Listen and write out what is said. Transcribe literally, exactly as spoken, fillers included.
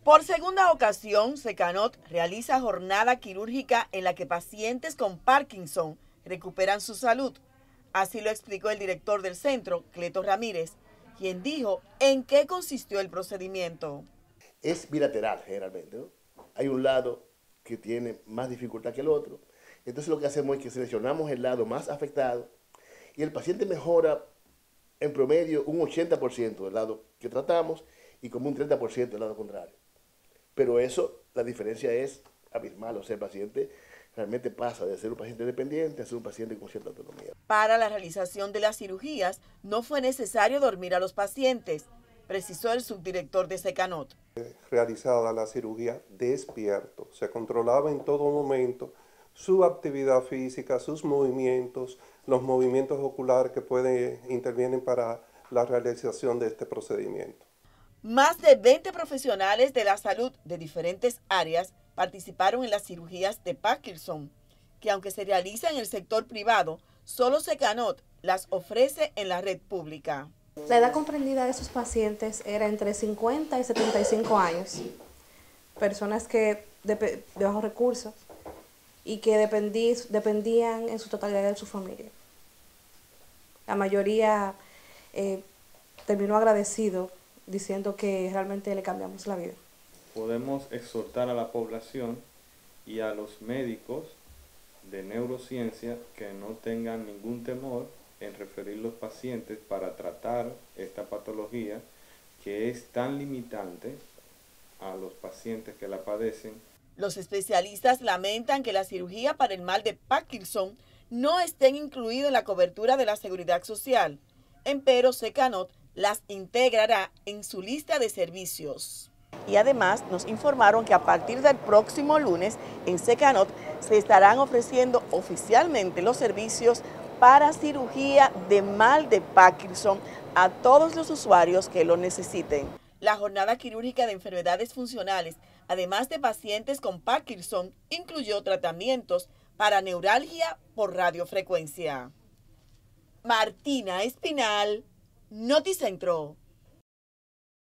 Por segunda ocasión, Secanot realiza jornada quirúrgica en la que pacientes con Parkinson recuperan su salud. Así lo explicó el director del centro, Cleto Ramírez, quien dijo en qué consistió el procedimiento. Es bilateral generalmente, ¿no? Hay un lado que tiene más dificultad que el otro. Entonces lo que hacemos es que seleccionamos el lado más afectado y el paciente mejora en promedio un ochenta por ciento del lado que tratamos y como un treinta por ciento del lado contrario. Pero eso, la diferencia es abismal, o sea, el paciente realmente pasa de ser un paciente dependiente a ser un paciente con cierta autonomía. Para la realización de las cirugías no fue necesario dormir a los pacientes, precisó el subdirector de Secanot. Realizada la cirugía despierto, se controlaba en todo momento su actividad física, sus movimientos, los movimientos oculares que pueden intervienen para la realización de este procedimiento. Más de veinte profesionales de la salud de diferentes áreas participaron en las cirugías de Parkinson, que aunque se realiza en el sector privado, solo Secanot las ofrece en la red pública. La edad comprendida de esos pacientes era entre cincuenta y setenta y cinco años, personas que de, de bajos recursos y que dependí, dependían en su totalidad de su familia. La mayoría eh, terminó agradecido diciendo que realmente le cambiamos la vida. Podemos exhortar a la población y a los médicos de neurociencia que no tengan ningún temor en referir los pacientes para tratar esta patología que es tan limitante a los pacientes que la padecen. Los especialistas lamentan que la cirugía para el mal de Parkinson no estén incluidos en la cobertura de la seguridad social. Empero Secanot las integrará en su lista de servicios. Y además nos informaron que a partir del próximo lunes en Secanot se estarán ofreciendo oficialmente los servicios para cirugía de mal de Parkinson a todos los usuarios que lo necesiten. La jornada quirúrgica de enfermedades funcionales, además de pacientes con Parkinson, incluyó tratamientos para neuralgia por radiofrecuencia. Martina Espinal, Noticentro.